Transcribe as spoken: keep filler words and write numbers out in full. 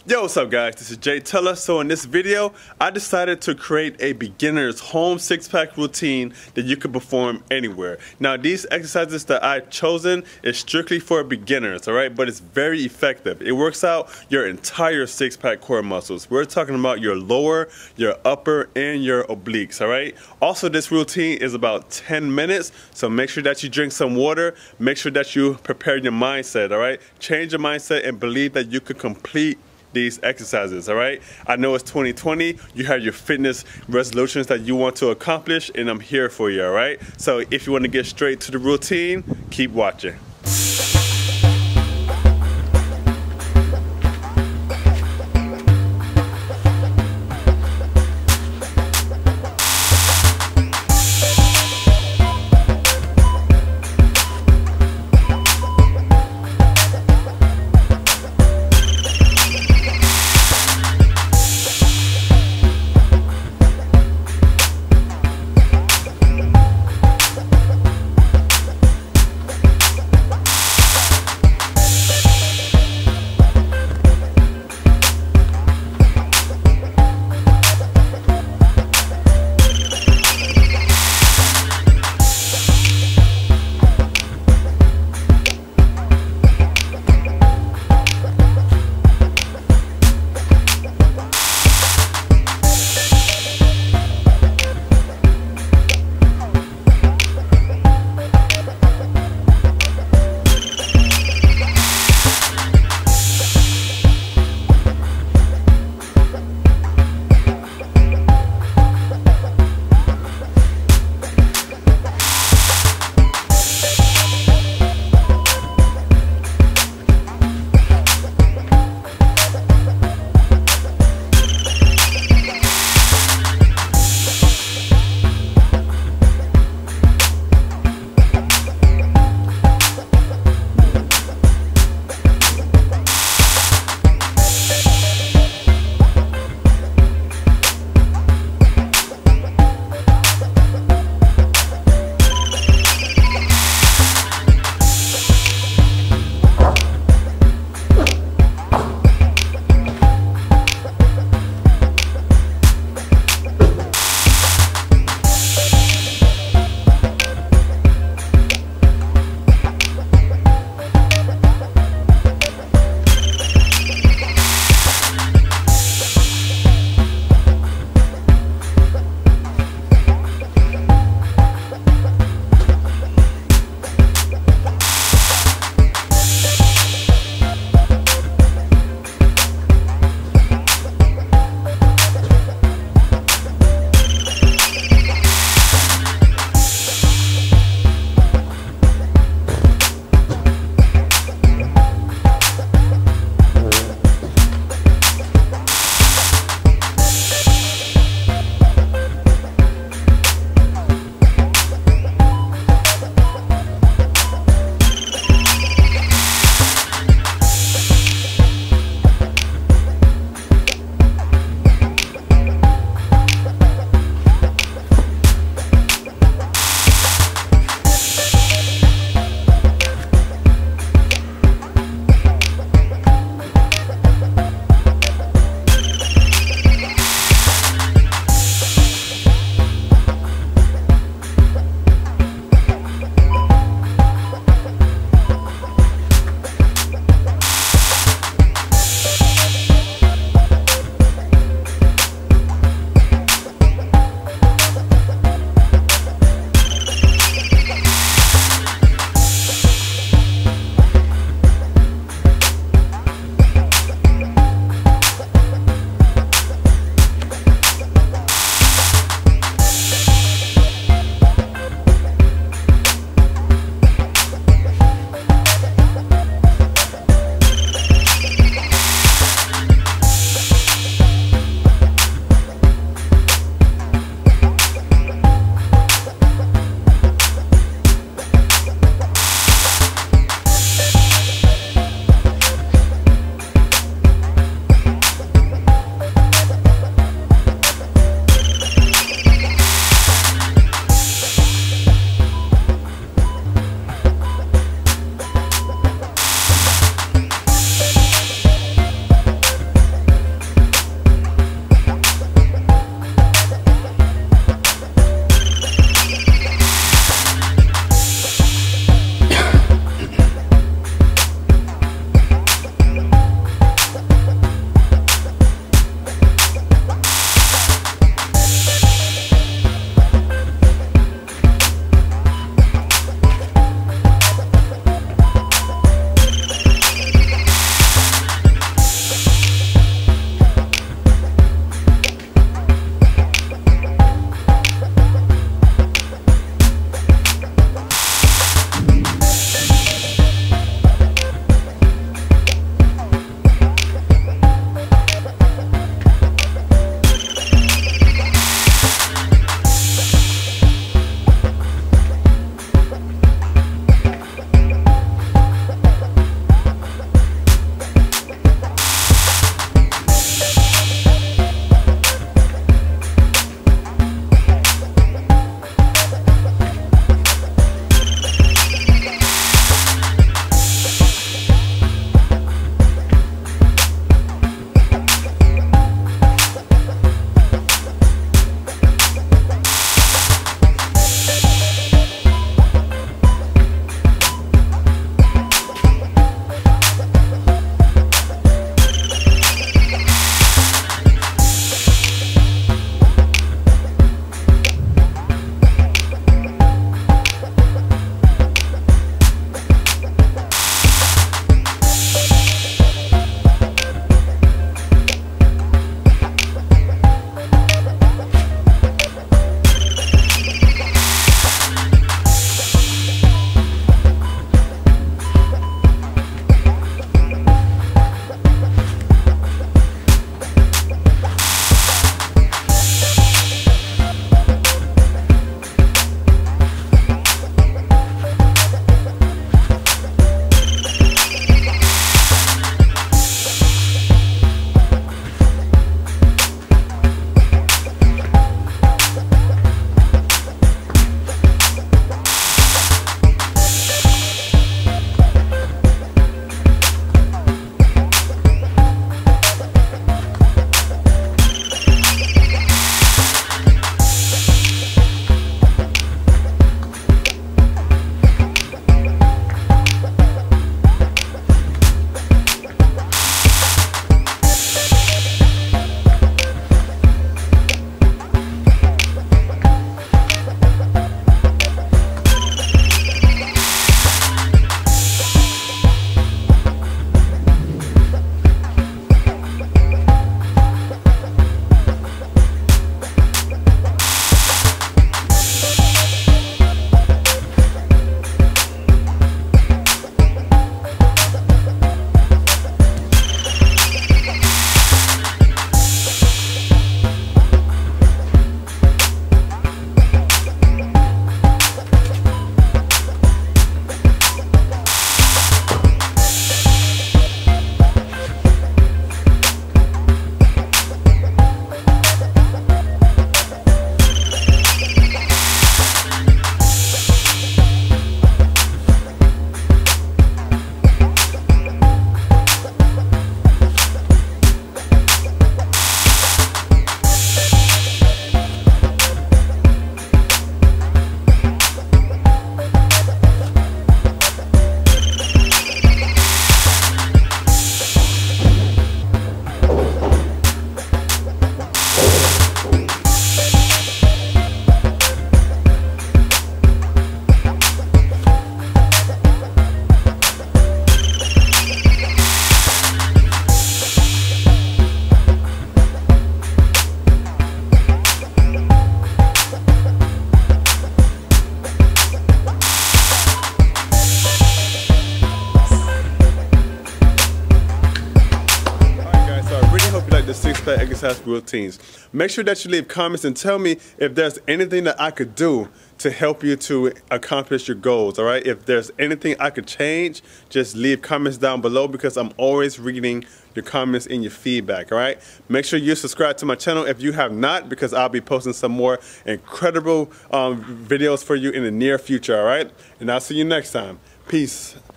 Yo, what's up guys, this is Jay Teller. So in this video, I decided to create a beginner's home six-pack routine that you can perform anywhere. Now these exercises that I've chosen is strictly for beginners, alright? But it's very effective. It works out your entire six-pack core muscles. We're talking about your lower, your upper, and your obliques, alright? Also, this routine is about ten minutes, so make sure that you drink some water. Make sure that you prepare your mindset, alright? Change your mindset and believe that you could complete these exercises, all right? I know it's twenty twenty, you have your fitness resolutions that you want to accomplish, and I'm here for you, all right? So if you want to get straight to the routine, keep watching. the six-pack exercise routines. Make sure that you leave comments and tell me if there's anything that I could do to help you to accomplish your goals, all right? If there's anything I could change, just leave comments down below because I'm always reading your comments and your feedback, all right? Make sure you subscribe to my channel if you have not, because I'll be posting some more incredible um, videos for you in the near future, all right? And I'll see you next time. Peace.